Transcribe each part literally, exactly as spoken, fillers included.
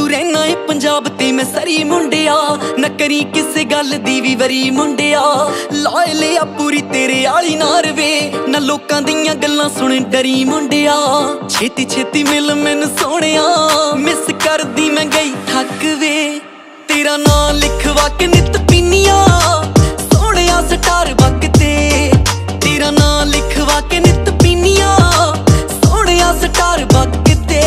रहना है पंजाब ते मैं सरी मुंडिया, न करी किसे गल दी भी वरी मुंडिया। लाए लिया पूरी तेरे आली नार वे, न लोकां दियां गल्लां सुन डरी मुंडिया। छेती छेती मिल मैनू सोहणिया, मिस करदी मैं गई थक वे। तेरा नां लिखवा के नित पीनिया, सोहणिया स्टार बकते। तेरा नां लिखवा के नित पीनिया, सोहणिया स्टार बकते।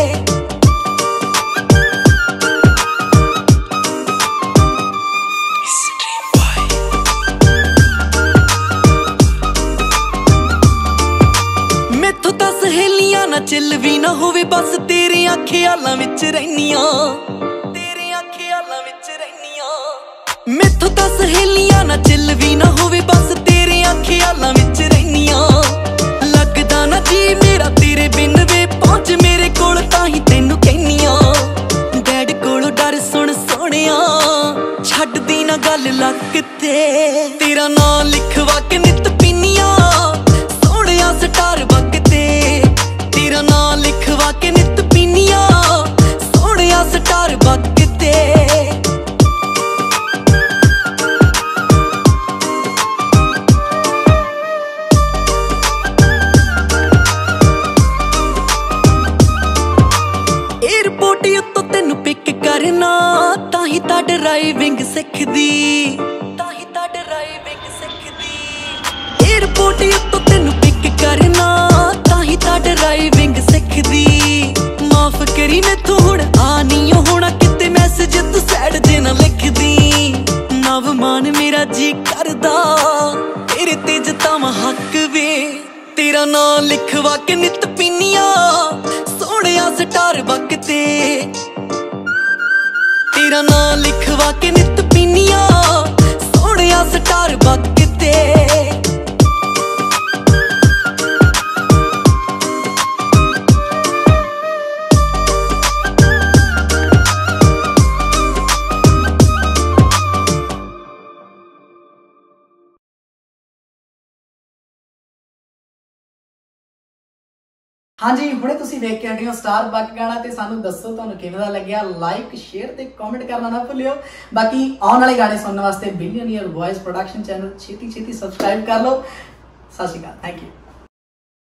मैथों तां सहेलियां ना चिल भी ना होवे, बस तेरियां ख्यालां विच रैनियां, तेरियां ख्यालां विच रैनियां। मैथों तां सहेलियां ना चिल भी ना होवे, बस तेरियां ख्यालां विच रैनियां। लगदा ना जी मेरा तेरे बिन वे, पहुंच मेरे कोल तां ही तैनू कहनियां। डैड कोलों डर सुन सोहणिया, छड्डदी ना गल लक ते। तेरा नां लिखवा के नित पीनिया, सोहणिया स्टार बकते। तेरा नां लिखवा के नित पीनिया, सोहणिया स्टार बकते। एयरपोर्ट उत्तों तेनू पिक करना, ताही तां ड्राइविंग सिखदी, ताही तां ड्राइविंग सिखदी। एयरपोर्ट उत्तों तेनू पिक करना, ताही तां ड्राइविंग सिखदी। माफ करी मैथों हुण आ नहीं होना किते मैसेज तू सैड जे ना लिखदी। नव मान मेरा जी करदा, तेरे ते जतावां हक वे। तेरा नां लिखवा के नित पीनिया, सोहणिया स्टार बकते। तेरा नां लिखवा के नित पीनिया, सोहणिया स्टार बकते। हाँ जी, हुणे तुसीं वेख के हटे हो स्टार बक गाना, ते सानू दसो तुहानू किवें दा लग्गिया। लाइक शेयर ते कमेंट करना ना भुल्लियो। बाकी आने वाले गाने सुनने वास्ते बिलियनियर वॉइस प्रोडक्शन चैनल छेती छेती सबसक्राइब कर लो। सत श्री अकाल, थैंक यू।